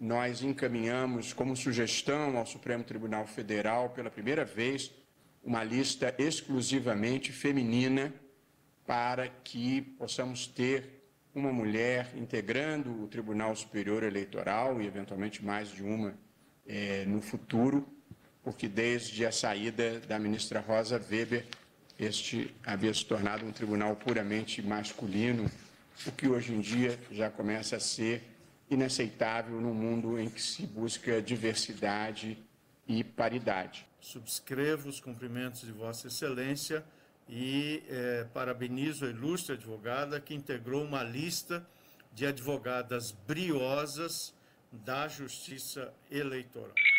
nós encaminhamos como sugestão ao Supremo Tribunal Federal, pela primeira vez, uma lista exclusivamente feminina para que possamos ter uma mulher integrando o Tribunal Superior Eleitoral e, eventualmente, mais de uma no futuro, porque desde a saída da ministra Rosa Weber, este havia se tornado um tribunal puramente masculino, o que hoje em dia já começa a ser inaceitável num mundo em que se busca diversidade e paridade. Subscrevo os cumprimentos de Vossa Excelência e parabenizo a ilustre advogada que integrou uma lista de advogadas briosas da Justiça Eleitoral.